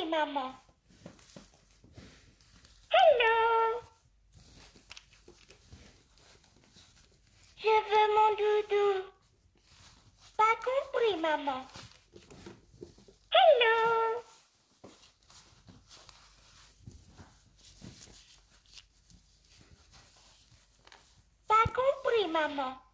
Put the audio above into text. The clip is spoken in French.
maman. Hello. Je veux mon doudou. Pas compris, maman. Hello. Pas compris, maman.